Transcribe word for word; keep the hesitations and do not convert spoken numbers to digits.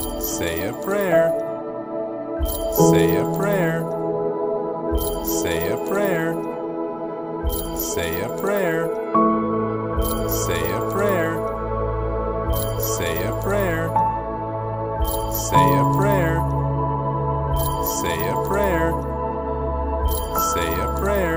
Say a prayer. Say a prayer. Say a prayer. Say a prayer. Say a prayer. Say a prayer. Say a prayer. Say a prayer. Say a prayer.